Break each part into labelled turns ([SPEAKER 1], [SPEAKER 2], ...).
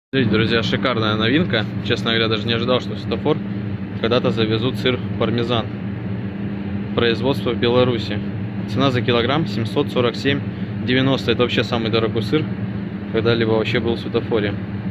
[SPEAKER 1] Смотрите, друзья, шикарная новинка. Честно говоря, даже не ожидал, что в Светофор когда-то завезут сыр пармезан. Производство в Беларуси. Цена за килограмм 747,90. Это вообще самый дорогой сыр, когда-либо вообще был в Светофоре.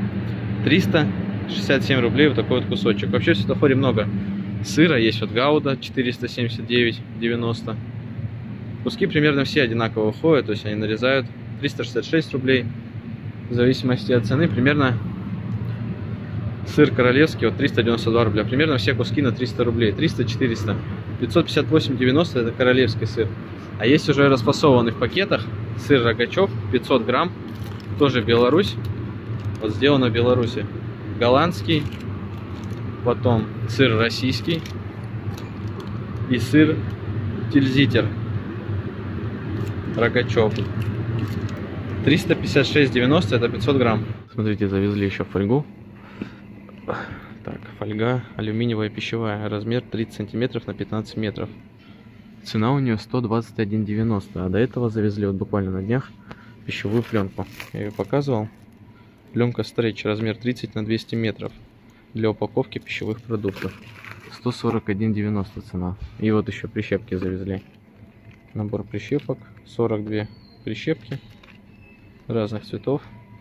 [SPEAKER 1] 367 рублей вот такой вот кусочек. Вообще в Светофоре много сыра. Есть вот Гауда 479,90. Куски примерно все одинаково ходят, то есть они нарезают 366 рублей. В зависимости от цены примерно сыр королевский вот 392 рубля. Примерно все куски на 300 рублей. 300-400. 558,90 это королевский сыр. А есть уже расфасованный в пакетах сыр Рогачев 500 грамм. Тоже Беларусь. Вот сделано в Беларуси. Голландский. Потом сыр российский. И сыр Тильзитер. Рогачев. 356,90 это 500 грамм. Смотрите, завезли еще фольгу. Так, фольга алюминиевая пищевая. Размер 30 сантиметров на 15 метров. Цена у нее 121,90. А до этого завезли вот буквально на днях пищевую пленку. Я ее показывал. Пленка стретч, размер 30 на 200 метров. Для упаковки пищевых продуктов. 141,90 цена. И вот еще прищепки завезли. Набор прищепок. 42 прищепки разных цветов.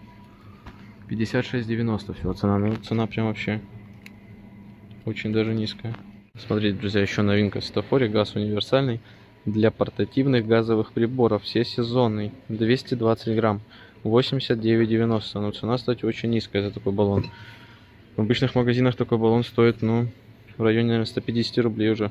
[SPEAKER 1] 56,90 всего цена. Ну, цена прям вообще очень даже низкая. Смотрите, друзья, еще новинка в Светофоре. Газ универсальный для портативных газовых приборов. Всесезонный. 220 грамм. 89,90. Но цена, кстати, очень низкая за такой баллон. В обычных магазинах такой баллон стоит, ну, в районе, наверное, 150 рублей уже.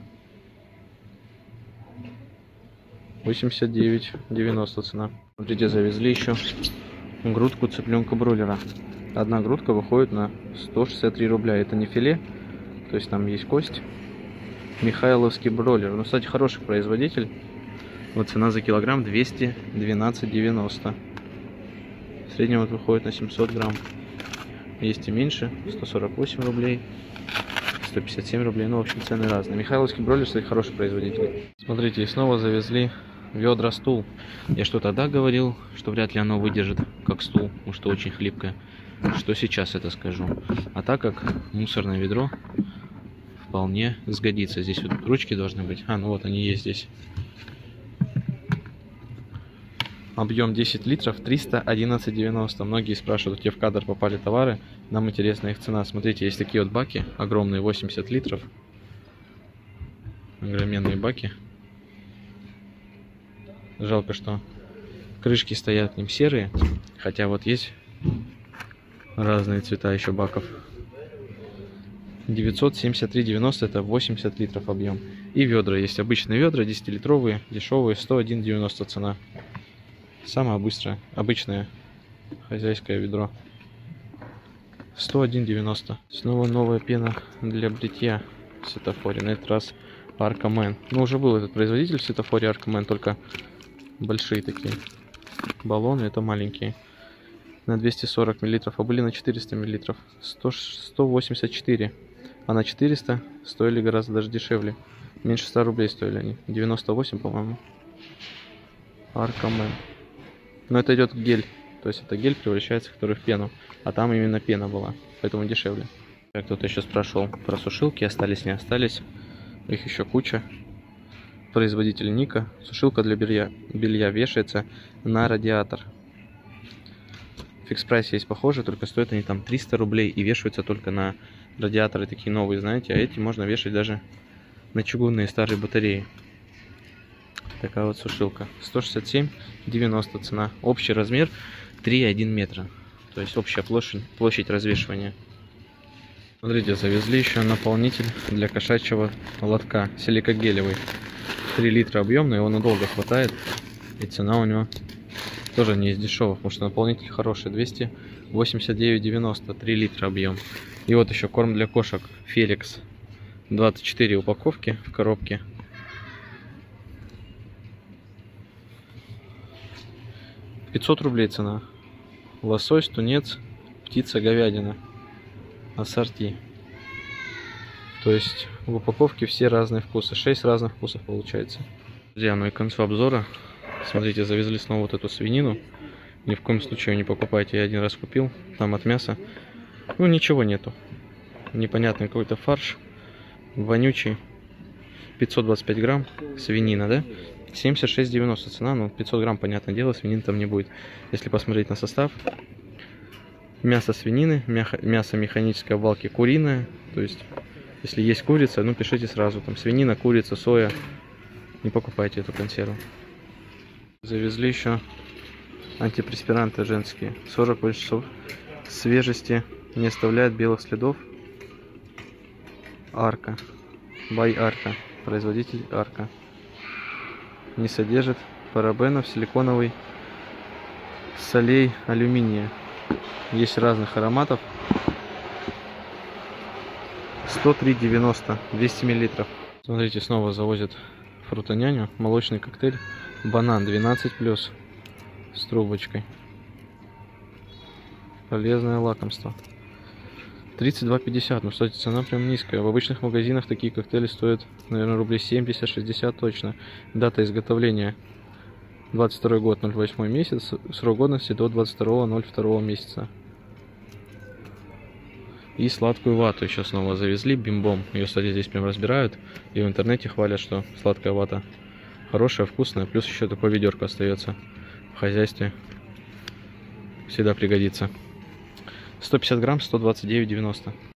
[SPEAKER 1] 89,90 цена. Смотрите, завезли еще грудку цыпленка бройлера. Одна грудка выходит на 163 рубля. Это не филе, то есть там есть кость. Михайловский бройлер. Ну, кстати, хороший производитель. Вот цена за килограмм 212,90. В среднем вот выходит на 700 грамм. Есть и меньше. 148 рублей. 157 рублей. Ну, в общем, цены разные. Михайловский бройлер, кстати, хороший производитель. Смотрите, и снова завезли ведра стул. Я что тогда говорил, что вряд ли оно выдержит как стул, потому что очень хлипкое. Что сейчас это скажу. А так как мусорное ведро вполне сгодится. Здесь вот ручки должны быть. А, ну вот они есть здесь. Объем 10 литров, 311,90. Многие спрашивают, где в кадр попали товары. Нам интересна их цена. Смотрите, есть такие вот баки, огромные, 80 литров. Огроменные баки. Жалко, что крышки стоят к ним серые. Хотя вот есть разные цвета еще баков. 973,90 это 80 литров объем. И ведра есть. Обычные ведра, 10-литровые, дешевые, 101,90 цена. Самое быстрое, обычное хозяйское ведро. 101,90. Снова новая пена для бритья в Светофоре. На этот раз Arcoman. Ну, уже был этот производитель в Светофоре Arcoman, только большие такие баллоны, это маленькие. На 240 миллилитров, а были на 400 миллилитров. 184. А на 400 стоили гораздо даже дешевле. Меньше 100 рублей стоили они. 98, по-моему. Arcoman. Но это идет гель. То есть это гель превращается, который в пену. А там именно пена была. Поэтому дешевле. Кто-то еще спрашивал про сушилки. Остались, не остались. Их еще куча. Производитель Ника. Сушилка для белья вешается на радиатор. В фикс-прайсе есть похожие, только стоят они там 300 рублей. И вешаются только на радиаторы такие новые, знаете. А эти можно вешать даже на чугунные старые батареи. Такая вот сушилка. 167,90 цена. Общий размер 3,1 метра. То есть общая площадь развешивания. Смотрите, завезли еще наполнитель для кошачьего лотка. Силикогелевый. 3 литра объем, но его надолго хватает. И цена у него тоже не из дешевых, потому что наполнитель хороший. 289,90. 3 литра объем. И вот еще корм для кошек. Феликс. 24 упаковки в коробке. 500 рублей цена. Лосось, тунец, птица, говядина. Ассорти. То есть в упаковке все разные вкусы. 6 разных вкусов получается. Друзья, ну и к концу обзора. Смотрите, завезли снова вот эту свинину. Ни в коем случае не покупайте. Я один раз купил. Там от мяса Ну, ничего нету. Непонятный какой-то фарш. Вонючий. 525 грамм. Свинина, да? 76,90 цена. Ну, 500 грамм, понятное дело, свинины там не будет. Если посмотреть на состав. Мясо свинины, мясо механической обвалки куриное. То есть, если есть курица, ну, пишите сразу. Там свинина, курица, соя. Не покупайте эту консерву. Завезли еще антипреспиранты женские. 48 часов свежести. Не оставляет белых следов. Арка. Бай Арка. Производитель Арка. Не содержит парабенов, силиконовый, солей, алюминия. Есть разных ароматов. 103,90. 200 миллилитров. Смотрите, снова завозят фрутоняню. Молочный коктейль. Банан 12+. С трубочкой. Полезное лакомство. 32,50. Ну, кстати, цена прям низкая. В обычных магазинах такие коктейли стоят, наверное, рублей 70-60 точно. Дата изготовления 22 год, 08 месяц. Срок годности до 22.02 месяца. И сладкую вату еще снова завезли. Бимбом. Ее, кстати, здесь прям разбирают. И в интернете хвалят, что сладкая вата хорошая, вкусная. Плюс еще такое ведерко остается в хозяйстве. Всегда пригодится. 150 грамм, 129,90.